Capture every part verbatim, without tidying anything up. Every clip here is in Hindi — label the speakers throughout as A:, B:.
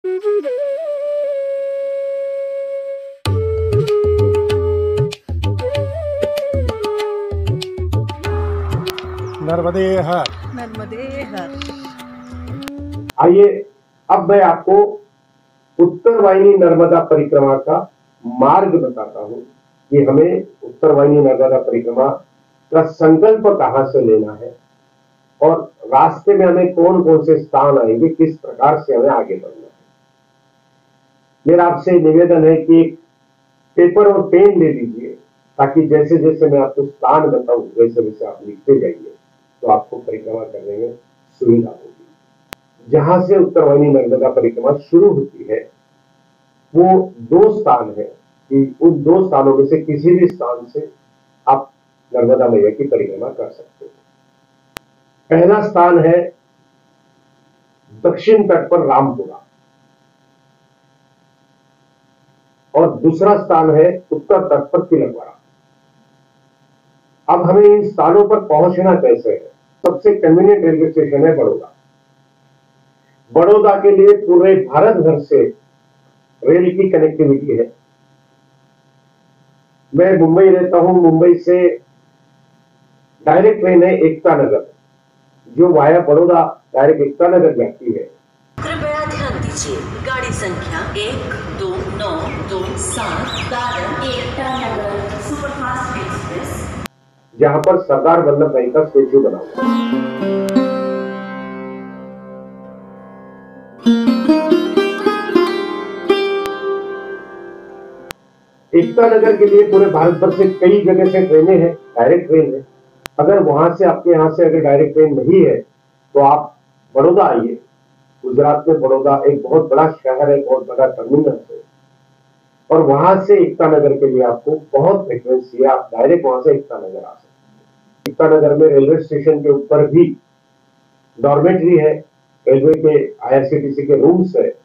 A: नर्मदे हर।
B: नर्मदे हर।
C: आइए अब मैं आपको उत्तर वाहिनी नर्मदा परिक्रमा का मार्ग बताता हूं कि हमें उत्तर वाहिनी नर्मदा परिक्रमा का संकल्प कहां से लेना है और रास्ते में हमें कौन कौन से स्थान आएंगे, किस प्रकार से हमें आगे बढ़ना है। मेरा आपसे निवेदन है कि एक पेपर और पेन ले लीजिए ताकि जैसे जैसे मैं आपको स्थान बताऊं वैसे वैसे आप लिखते जाइए तो आपको परिक्रमा करने में सुविधा होगी। जहां से उत्तर वाहिनी नर्मदा परिक्रमा शुरू होती है वो दो स्थान है कि उन दो स्थानों में से किसी भी स्थान से आप नर्मदा मैया की परिक्रमा कर सकते हो। पहला स्थान है दक्षिण तट पर रामपुरा और दूसरा स्थान है उत्तर तट पर तिलकवाड़ा। अब हमें इन स्थानों पर पहुंचना कैसे है? सबसे कन्वीनियंट रेलवे स्टेशन है बड़ौदा। बड़ौदा के लिए पूरे भारत भर से रेल की कनेक्टिविटी है। मैं मुंबई रहता हूं, मुंबई से डायरेक्ट ट्रेन है एकता नगर जो वाया बड़ौदा डायरेक्ट एकता नगर जाती है।
D: कृपया ध्यान दीजिए, गाड़ी संख्या एक दो नौ दो सात दादर एकता नगर सुपरफास्ट एक्सप्रेस,
C: जहां पर सरदार वल्लभ भाई का स्टेच्यू बना हुआ है। एकता नगर के लिए पूरे भारत भर से कई जगह से ट्रेनें हैं, डायरेक्ट ट्रेन है। अगर वहां से आपके यहां से अगर डायरेक्ट ट्रेन नहीं है तो आप बड़ौदा आइए। गुजरात में बड़ौदा एक बहुत बड़ा शहर है, बहुत बड़ा टर्मिनल है और वहां से एकता नगर के लिए आपको बहुत फ्रिक्वेंसी है, आप डायरेक्ट वहां से एकता नगर आ सकते हैं। एकता नगर में रेलवे स्टेशन के ऊपर भी डॉर्मेट्री है, रेलवे के आईआरसीटीसी के रूम्स है।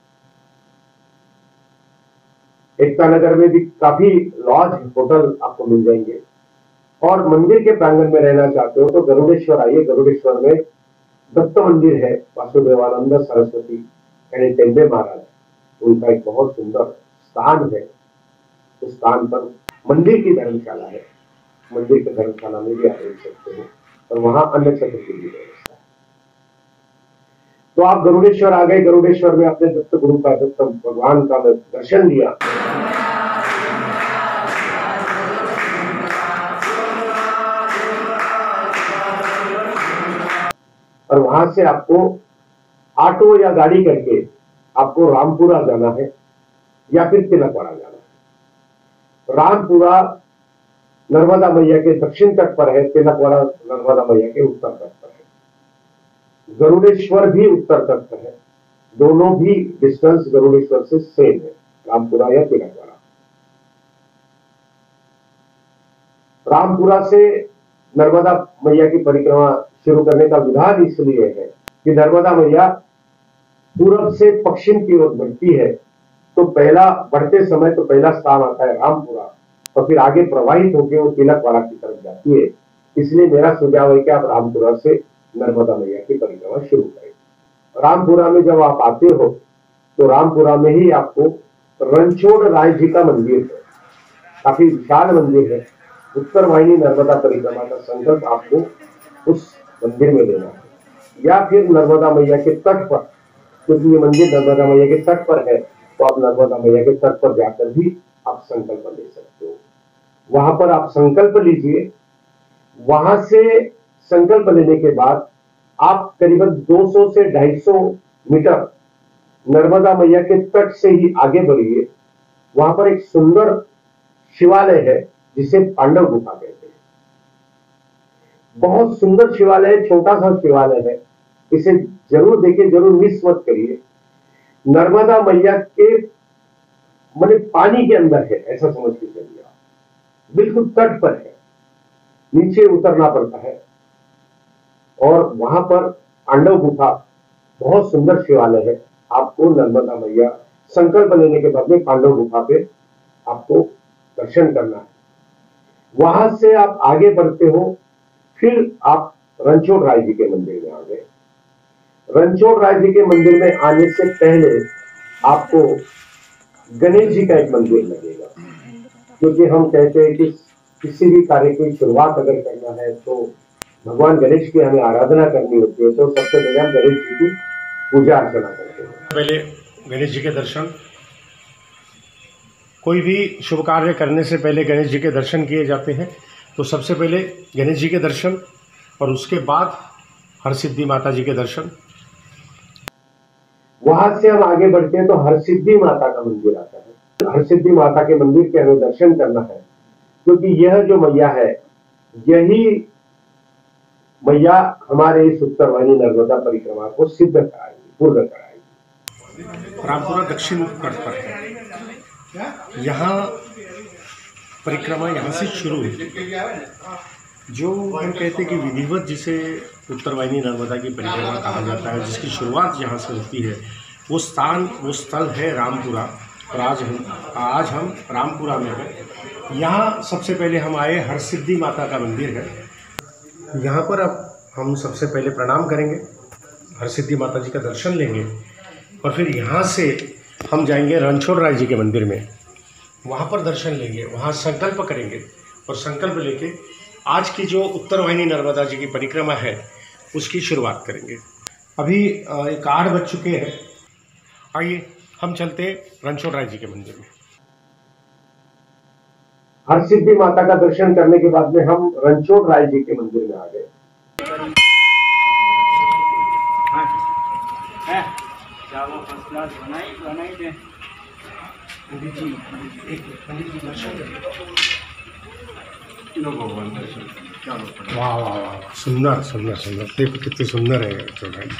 C: एकता नगर में भी काफी लॉज होटल आपको मिल जाएंगे और मंदिर के प्रांगण में रहना चाहते हो तो गरुड़ेश्वर आइए। गरुड़ेश्वर में दत्त मंदिर है, वासुदेवानंद सरस्वती यानी टेम्बे महाराज, उनका एक बहुत सुंदर स्थान है। उस स्थान पर मंदिर की धर्मशाला है, मंदिर की धर्मशाला में भी आप रह सकते हो और वहां अन्य छत्र की भी व्यवस्था है। तो आप गरुड़ेश्वर आ गए। गरुड़ेश्वर में आपने दत्त गुरु का, दत्त भगवान का दर्शन लिया। और वहां से आपको ऑटो या गाड़ी करके आपको रामपुरा जाना है या फिर तिलकवाड़ा जाना है। रामपुरा नर्मदा मैया के दक्षिण तट पर है, तिलकवाड़ा नर्मदा मैया के उत्तर तट पर है। गरुड़ेश्वर भी उत्तर तट पर है। दोनों भी डिस्टेंस गरुड़ेश्वर से सेम है, रामपुरा या तिलकवाड़ा। रामपुरा से नर्मदा मैया की परिक्रमा शुरू करने का विधान इसलिए है कि नर्मदा मैया पूरब से पश्चिम की ओर बढ़ती है तो पहला बढ़ते समय तो पहला स्थान आता है रामपुरा और फिर आगे प्रवाहित होकर वो तिलकवाड़ा की तरफ जाती है। इसलिए मेरा सुझाव है कि आप रामपुरा से नर्मदा मैया की परिक्रमा शुरू करें। रामपुरा में जब आप आते हो तो रामपुरा में ही आपको रणछोड़ राय जी का मंदिर है, काफी विशाल मंदिर है। उत्तर वाहिनी नर्मदा परिक्रमा का संकल्प आपको उस मंदिर में लेना है या फिर नर्मदा मैया के तट पर, क्योंकि ये मंदिर नर्मदा मैया के तट पर है तो आप नर्मदा मैया के तट पर जाकर भी आप संकल्प ले सकते हो। वहां पर आप संकल्प लीजिए। वहां से संकल्प लेने के बाद आप करीबन दो सौ से ढाई सौ मीटर नर्मदा मैया के तट से ही आगे बढ़िए। वहां पर एक सुंदर शिवालय है जिसे पांडव गुफा कहते हैं। बहुत सुंदर शिवालय है, छोटा सा शिवालय है, इसे जरूर देखिए, जरूर मिस मत करिए। नर्मदा मैया के माने पानी के अंदर है, ऐसा समझ के चलिए। आप बिल्कुल तट पर है, नीचे उतरना पड़ता है और वहां पर पांडव गुफा बहुत सुंदर शिवालय है। आपको नर्मदा मैया संकल्प लेने के बाद में पांडव गुफा पे आपको दर्शन करना है। वहां से आप आगे बढ़ते हो, फिर आप रणछोड़ राय जी के मंदिर में आ गए। रणछोड़ राय जी के मंदिर में आने से पहले आपको गणेश जी का एक मंदिर लगेगा, क्योंकि हम कहते हैं कि किसी भी कार्य की शुरुआत अगर करना है तो भगवान गणेश की हमें आराधना करनी होती है, तो सबसे पहले हम गणेश जी की पूजा अर्चना करते हैं।
A: पहले गणेश जी के दर्शन, कोई भी शुभ कार्य करने से पहले गणेश जी के दर्शन किए जाते हैं। तो सबसे पहले गणेश जी के दर्शन और उसके बाद हरसिद्धि माता जी के दर्शन।
C: वहां से हम आगे बढ़ते हैं तो हरसिद्धि माता का मंदिर आता है। हरसिद्धि माता के मंदिर के हमें दर्शन करना है, क्योंकि यह जो मैया है, यही मैया हमारे इस उत्तरवाहिनी नर्मदा परिक्रमा को सिद्ध कराएगी, पूर्ण कराएगी।
A: रामपुरा दक्षिण तट पर है। यहाँ परिक्रमा यहाँ से शुरू हुई। जो हम कहते हैं कि विधिवत जिसे उत्तरवाहिनी नर्मदा की परिक्रमा कहा जाता है, जिसकी शुरुआत यहाँ से होती है, वो स्थान वो स्थल है रामपुरा। और आज हम आज हम रामपुरा में हैं। यहाँ सबसे पहले हम आए, हरसिद्धि माता का मंदिर है। यहाँ पर अब हम सबसे पहले प्रणाम करेंगे, हरसिद्धि माता जी का दर्शन लेंगे और फिर यहाँ से हम जाएंगे रणछोड़ राय जी के मंदिर में, वहाँ पर दर्शन लेंगे, वहाँ संकल्प करेंगे और संकल्प लेके आज की जो उत्तरवाहिनी नर्मदा जी की परिक्रमा है उसकी शुरुआत करेंगे। अभी एक आठ बज चुके हैं। आइए हम चलते रणछोड़ राय जी के मंदिर में।
C: हरसिद्धि माता का दर्शन करने के बाद में हम रणछोड़ राय जी के मंदिर में आ गए।
A: वाह वाह वाह, सुंदर सुंदर सुंदर, देखो कितनी सुंदर है रणछोड़ राय।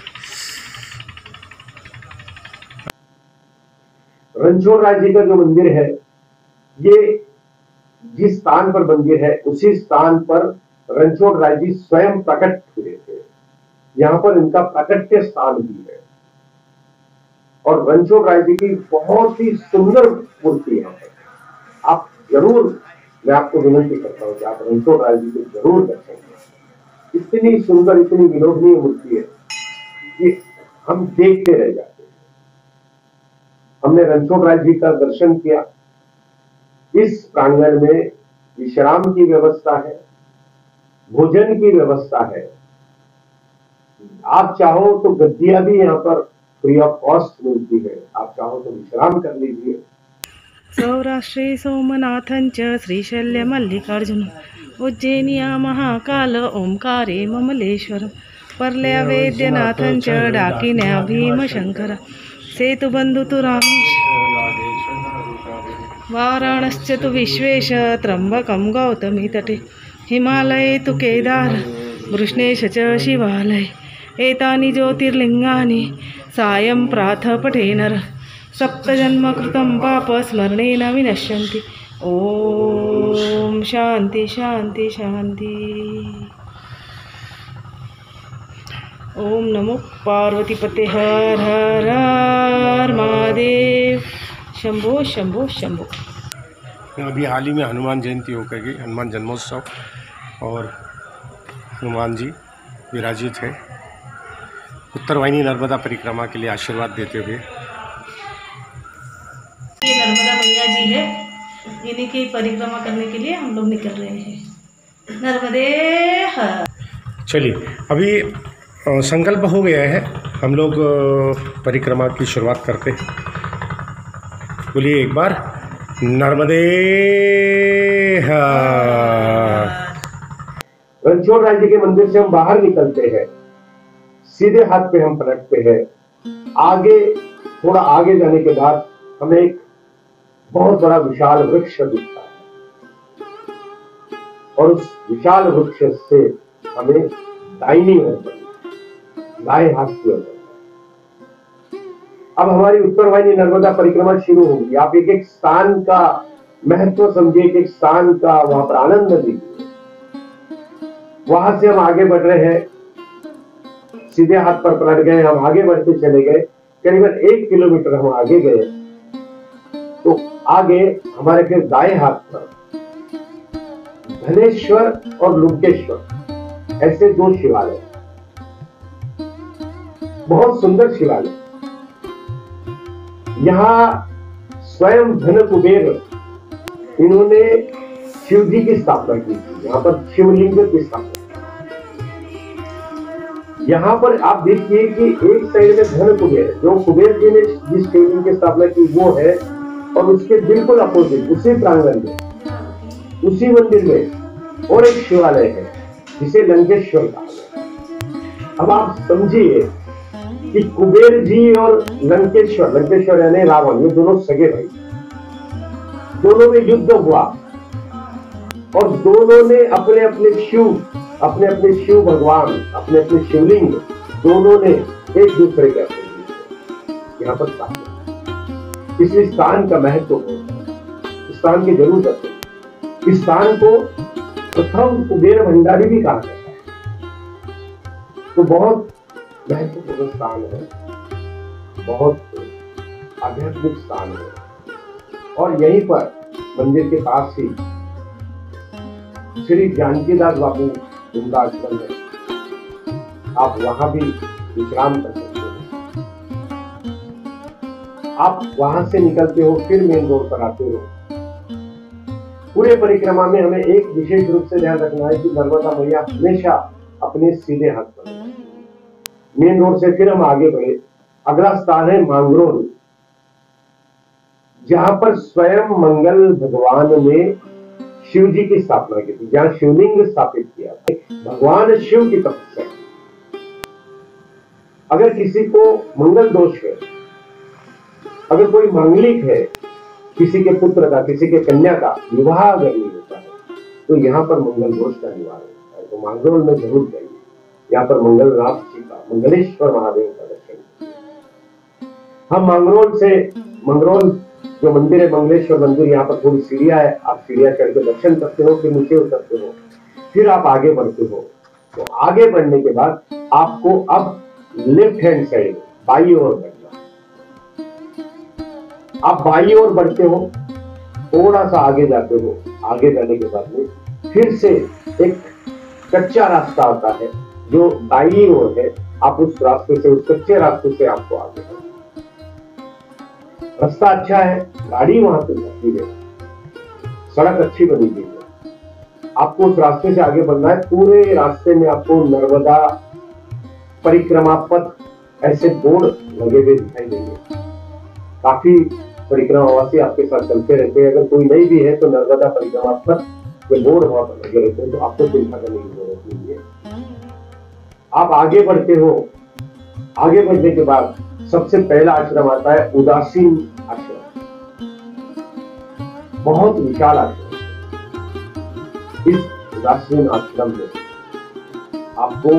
C: रणछोड़ राय जी का जो मंदिर है, ये जिस स्थान पर मंदिर है उसी स्थान पर रणछोड़ राय जी स्वयं प्रकट हुए थे। यहाँ पर इनका प्रकट्य स्थान भी है और रणछोड़ राय जी की बहुत ही सुंदर मूर्ति है। आप जरूर, मैं आपको विनती करता हूँ कि आप रणछोड़ राय जी को जरूर दर्शन करें। इतनी सुंदर, इतनी विलोभनीय मूर्ति है कि हम देखते रह जाते हैं। हमने रणछोड़ राय जी का दर्शन किया। इस प्रांगण में विश्राम की व्यवस्था है, भोजन की व्यवस्था है। आप चाहो तो गद्दियां भी यहाँ पर फ्री ऑफ कॉस्ट मिलती है, आप चाहो तो विश्राम कर लीजिए।
B: सौराष्ट्रे सोमनाथं च श्रीशैल्य मल्लिकार्जुन उज्जैनिया महाकाल ओंकारे ममलेश्वर परल्या वैद्यनाथं च डाकिन्या भीमशंकर सेतुबंधु तु रामेश वाराणश्च तु विश्वेश त्र्यंबकं गौतमी तटे हिमालये तु केदार वृष्णेश च शिवालय एतानि ज्योतिर्लिंगानि सायं प्रातः पठे नर सप्तजन्म कृतं पाप स्मरणेन विनश्यन्ति। ओम शांति शांति शांति। ओम नमो पार्वती पते हर हर हर महादेव। शंभो शंभो शंभो।
A: अभी हाल ही में हनुमान जयंती होकर गई, हनुमान जन्मोत्सव, और हनुमान जी विराजित है उत्तरवाहिनी नर्मदा परिक्रमा के लिए आशीर्वाद देते हुए।
B: ये नर्मदा मैया जी है, इन्हीं की परिक्रमा करने के लिए हम लोग निकल रहे हैं। नर्मदे हर।
A: चलिए, अभी संकल्प हो गया है, हम लोग परिक्रमा की शुरुआत करते हैं। बोलिए एक बार, नर्मदे हर।
C: रणछोड़ राय जी के मंदिर से हम बाहर निकलते हैं, सीधे हाथ पे हम पलटते हैं। आगे, थोड़ा आगे जाने के बाद हमें एक बहुत बड़ा विशाल वृक्ष दिखता है और उस विशाल वृक्ष से हमें दाहिनी ओर, दाएं हाथ की ओर। अब हमारी उत्तरवाहिनी नर्मदा परिक्रमा शुरू होगी। आप एक एक स्थान का महत्व समझिए, एक एक स्थान का वहां पर आनंद लीजिए। वहां से हम आगे बढ़ रहे हैं, सीधे हाथ पर पलट गए, हम आगे बढ़ते चले गए। करीबन एक किलोमीटर हम आगे गए तो आगे हमारे फिर दाएं हाथ पर धनेश्वर और लुंकेश्वर ऐसे दो शिवालय, बहुत सुंदर शिवालय। यहाँ स्वयं धन कुबेर इन्होंने शिव जी की स्थापना की थी। यहाँ पर शिवलिंग की स्थापना, यहाँ पर आप देखिए कि एक साइड में धन कुबेर, जो कुबेर जी ने जिस शिवलिंग की स्थापना की वो है, और उसके बिल्कुल अपोजिट उसी प्रांगण में, उसी मंदिर में और एक शिवालय है जिसे लंकेश्वर कहा गया। अब आप समझिए कि कुबेर जी और लंकेश्वर, लंकेश्वर यानी रावण, ये दोनों सगे भाई, दोनों में युद्ध हुआ और दोनों ने अपने अपने शिव, अपने अपने शिव भगवान, अपने अपने शिवलिंग, दोनों ने एक दूसरे के अपने यहाँ पर स्थापना। इसलिए स्थान का महत्व हो, स्थान की जरूरत है। इस स्थान को प्रथम कुबेर भंडारी भी कहा जाता है। तो बहुत महत्वपूर्ण स्थान है, बहुत आध्यात्मिक स्थान है। और यहीं पर मंदिर के पास ही श्री जानकीदास बाबू उनका आश्रम है, आप वहां भी विश्राम कर सकते हो। आप वहां से निकलते हो, फिर मेन रोड पर आते हो। पूरे परिक्रमा में हमें एक विशेष रूप से ध्यान रखना है कि नर्मदा मैया हमेशा अपने सीधे हाथ पर। मेन रोड से फिर हम आगे बढ़े, अगला स्थान है मांगरोल, जहां पर स्वयं मंगल भगवान ने शिव जी की स्थापना की थी, जहां शिवलिंग स्थापित किया था। भगवान शिव की तपस्या। अगर किसी को मंगल दोष है, अगर कोई मांगलिक है, किसी के पुत्र का, किसी के कन्या का विवाह अगर नहीं होता है, तो यहाँ पर मंगल दोष का निवारण होता है। तो मांगरोल में जरूर जाइए, यहाँ पर मंगलनाथ जी का, मंगलेश्वर महादेव का दर्शन। हम मांगरोल से, मंगरोल जो मंदिर है मंगलेश्वर मंदिर, यहाँ पर थोड़ी सीढ़ियां है, आप सीढ़ियां चढ़ के दर्शन करते हो, फिर नीचे उतरते हो, फिर आप आगे बढ़ते हो। तो आगे बढ़ने के बाद आपको अब लेफ्ट हैंड साइड बाई ओर बढ़ना। आप बाई ओर बढ़ते हो, थोड़ा सा आगे जाते हो, आगे जाने के बाद में फिर से एक कच्चा रास्ता आता है जो दाई ओर है। आप उस रास्ते से, उस कच्चे रास्ते से आपको आगे बढ़ना। रास्ता अच्छा है, गाड़ी वहां पे जाती है, सड़क अच्छी बनी हुई है। आपको उस रास्ते से आगे बढ़ना है। पूरे रास्ते में आपको नर्मदा परिक्रमा पथ ऐसे बोर्ड लगे हुए दिखाई देंगे। काफी परिक्रमावासी आपके साथ चलते रहते हैं। अगर कोई नहीं भी है तो नर्मदा परिक्रमा पथ के बोर्ड वहां पर लगे रहते हैं, तो आपको चिंता करने की जरूरत नहीं है। आप आगे बढ़ते हो, आगे बढ़ने के बाद सबसे पहला आश्रम आता है उदासीन आश्रम। बहुत विशाल आश्रम। इस उदासीन आश्रम में आपको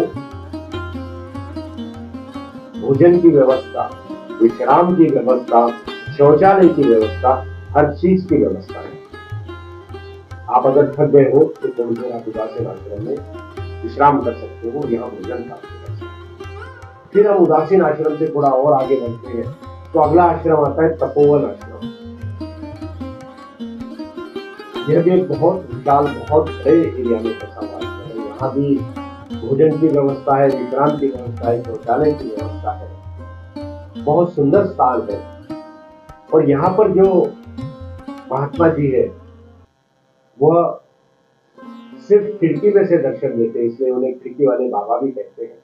C: भोजन की व्यवस्था, विश्राम की व्यवस्था, शौचालय की व्यवस्था, हर चीज की व्यवस्था है। आप अगर थक गए हो तो थोड़ी देर आप उदासीन आश्रम में विश्राम कर सकते हो, यहाँ भोजन प्राप्त कर सकते हो। फिर हम उदासीन आश्रम से थोड़ा और आगे बढ़ते हैं तो अगला आश्रम आता है तपोवन आश्रम। यह भी एक बहुत विशाल, बहुत बड़े एरिया में फंसा हुआ आश्रम है। यहाँ भी भोजन की व्यवस्था है, विश्राम की व्यवस्था है, शौचालय की व्यवस्था है। बहुत सुंदर स्थान है। और यहाँ पर जो महात्मा जी है वह सिर्फ खिड़की में से दर्शन देते हैं, इसलिए उन्हें खिड़की वाले बाबा भी कहते हैं।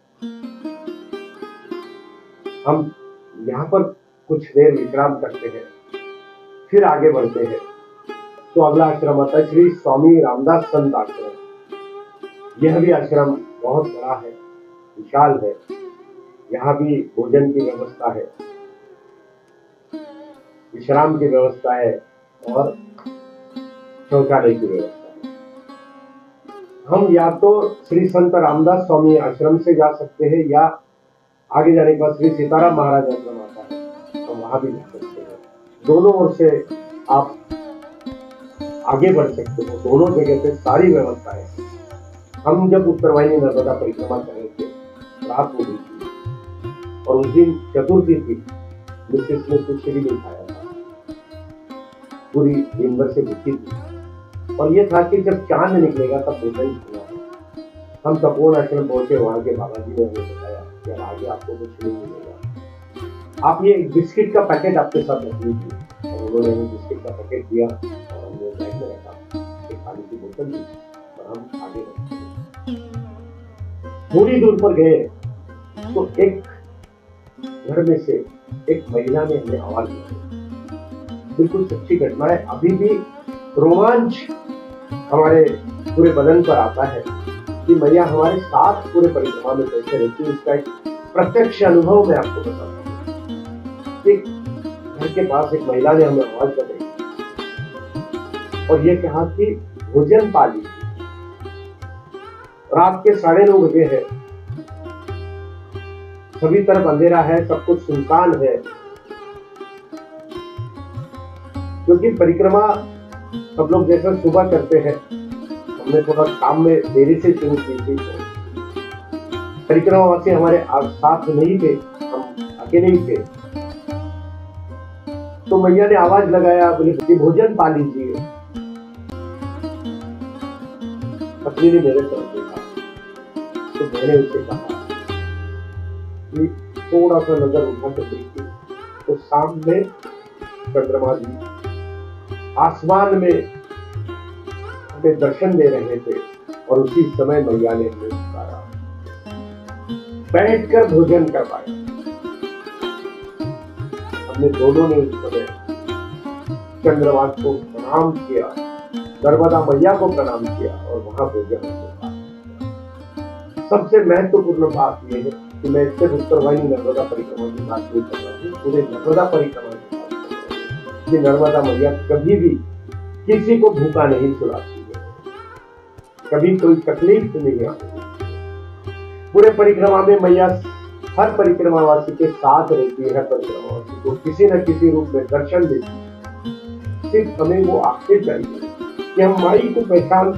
C: हम यहाँ पर कुछ देर विश्राम करते हैं, फिर आगे बढ़ते हैं तो अगला आश्रम आता है श्री स्वामी रामदास संत आश्रम। यह भी आश्रम बहुत बड़ा है, विशाल है। यहाँ भी भोजन की व्यवस्था है, विश्राम की व्यवस्था है और शौचालय की व्यवस्था है। हम या तो श्री संत रामदास स्वामी आश्रम से जा सकते हैं, या आगे जाने के बाद श्री सीताराम महाराज आश्रम आता है, तो वहां भी जा सकते हैं। दोनों ओर से आप आगे बढ़ सकते हो, दोनों जगह पे सारी व्यवस्था है। हम जब उत्तरवाहिनी नर्मदा परिक्रमा कर रहे थे, रात हो गई थी और उस दिन चतुर्थी थी, मिसेस ने कुछ भी नहीं खाया था, पूरी दिन भर से भूखी थी। और ये था कि जब चांद निकलेगा तब भोजन खाना है। हम तपोवन आश्रम पहुंचे, वहां के बाबा जी ने हमें बताया कि आगे आपको कुछ नहीं मिलेगा, आप ये एक बिस्किट का पैकेट आपके साथ रख लीजिए। और उन्होंने हमें बिस्किट का पैकेट दिया और हमने बैग में रखा, एक पानी की बोतल दी और हम आगे बढ़े। थोड़ी दूर पर गए तो एक घर में से एक महिला ने हमें आवाज दी। बिल्कुल सच्ची घटना है, अभी भी रोमांच हमारे पूरे बदन पर आता है कि मैया हमारे साथ पूरे परिक्रमा में कैसे रहती है। इसका एक प्रत्यक्ष अनुभव मैं आपको बताता हूँ। एक घर के पास एक महिला ने हमें आवाज लगाई और ये कहा कि भोजन पा लीजिए। रात के साढ़े नौ बजे है, सभी तरफ अंधेरा है, सब कुछ सुनसान है, क्योंकि परिक्रमा सब लोग जैसा सुबह करते हैं, हमने थोड़ा काम में देरी से शुरू की थी। परिक्रमावासी हमारे साथ नहीं थे, हम अकेले ही थे। तो मैया ने आवाज लगाया, बोले कि भोजन पा लीजिए। पत्नी ने मेरे तरफ देखा तो मैंने उससे कहा कि थोड़ा सा नजर उठा कर देखी तो सामने चंद्रमा जी आसमान में हमें दर्शन दे रहे थे और उसी समय मैया ने हमें पुकारा, बैठकर भोजन करवाया। हमने दोनों ने उस समय चंद्रमा को प्रणाम किया, नर्मदा मैया को प्रणाम किया और वहां भोजन किया। सबसे महत्वपूर्ण बात यह है कि मैं सिर्फ उत्तरवाहिनी नर्मदा परिक्रमा की बात नहीं कर रहा हूँ, पूरे नर्मदा परिक्रमा की बात कर रहा हूँ कि नर्मदा मैया कभी भी किसी को भूखा नहीं सुलाती है, कभी कोई तकलीफ नहीं आती। पूरे परिक्रमा में मैया हर परिक्रमावासी के साथ रहती है, हर परिक्रमावासी को किसी न किसी रूप में दर्शन देती है। सिर्फ हमें वो आंखें चाहिए कि हम माई को पहचान।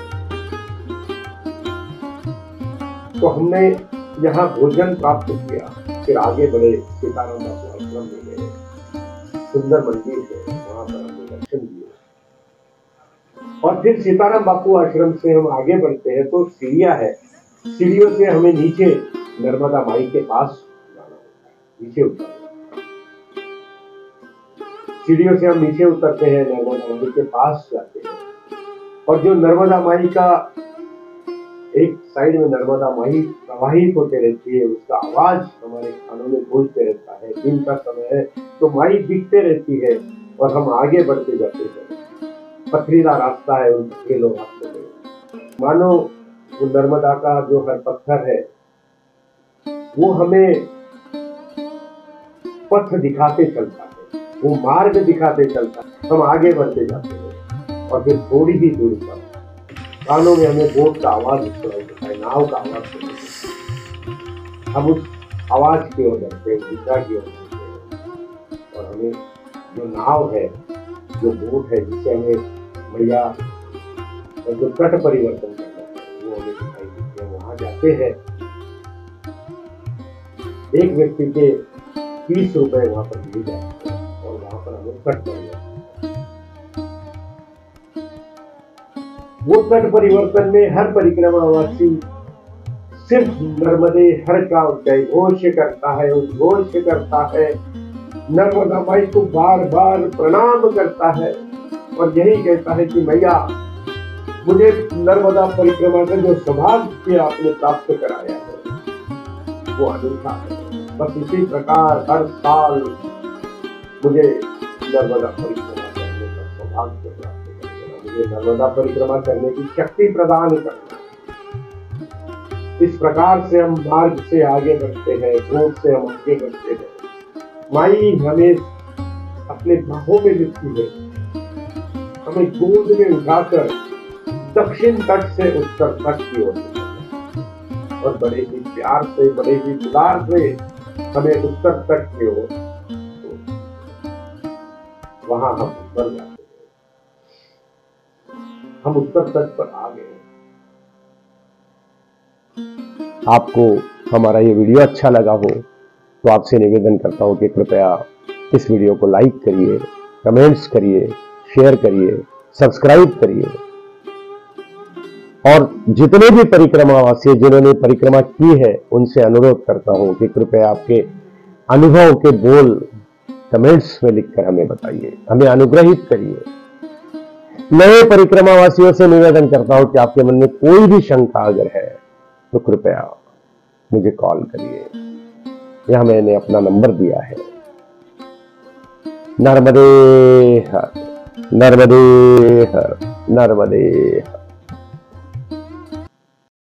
C: तो हमने यहाँ भोजन प्राप्त किया, फिर आगे बढ़े, सीताराम बापू आश्रम में गए, सुंदर मंदिर है, वहां पर हमने दर्शन दिए और फिर सीताराम बापू आश्रम से हम आगे बढ़ते हैं तो सीढ़ियां है, सीढ़ियों से हमें नीचे नर्मदा माई के पास जाना होता है, नीचे उतरना। सीढ़ियों से हम नीचे उतरते हैं, नर्मदा माई के पास जाते हैं और जो नर्मदा माई का एक साइड में नर्मदा माई प्रवाहित होते रहती है, उसका आवाज हमारे कानों में गूंजते रहता है। दिन का समय है तो माई दिखते रहती है और हम आगे बढ़ते जाते हैं। पथरीला रास्ता है, उन पथरीलों रास्ते में मानो वो नर्मदा का जो हर पत्थर है वो हमें पथ दिखाते चलता है, वो मार्ग दिखाते चलता है। हम आगे बढ़ते जाते हैं और फिर थोड़ी ही दूर पर कानों में हमें बोट का आवाज सुनाई देता है, नाव का आवाज सुनाई देता है। हम उस आवाज की ओर बढ़ते हैं, दिशा की ओर बढ़ते हैं और हमें जो नाव है, जो बोट है, जिससे हमें मैया और जो तट परिवर्तन करना है वो हमें दिखाई देती है। वहां जाते हैं, एक व्यक्ति के तीस रुपए वहां पर दिए जाते हैं और वहां पर हमें तट परिवर्तन। वो तट परिवर्तन में हर परिक्रमावासी सिर्फ नर्मदे हर का जय घोष करता है, उद्घोष करता है, नर्मदा माई को बार बार प्रणाम करता है और यही कहता है कि मैया मुझे नर्मदा परिक्रमा का जो सौभाग्य आपने प्राप्त कराया है वो अनूठा है। बस इसी प्रकार हर साल मुझे नर्मदा परिक्रमा करने का सौभाग्य प्राप्त करना, मुझे नर्मदा परिक्रमा करने की शक्ति प्रदान करना। इस प्रकार से हम मार्ग से आगे बढ़ते हैं, गोद से हम आगे बढ़ते हैं। माई हमें अपने बाहों में लिखती है, हमें गोद में उठाकर दक्षिण तट से उत्तर तट की ओर और बड़े ही प्यार से, बड़े ही दुलार से हमें उत्तर तट की ओर, वहां हम उतर जाते हैं। हम उत्तर तट पर आ गए।
E: आपको हमारा ये वीडियो अच्छा लगा हो तो आपसे निवेदन करता हूं कि कृपया इस वीडियो को लाइक करिए, कमेंट्स करिए, शेयर करिए, सब्सक्राइब करिए और जितने भी परिक्रमावासी जिन्होंने परिक्रमा की है उनसे अनुरोध करता हूं कि कृपया आपके अनुभव के बोल कमेंट्स में लिखकर हमें बताइए, हमें अनुग्रहित करिए। नए परिक्रमा वासियों से निवेदन करता हूं कि आपके मन में कोई भी शंका अगर है तो कृपया मुझे कॉल करिए। यहां मैंने अपना नंबर दिया है। नर्मदे हर, नर्मदे हर, नर्मदे हर।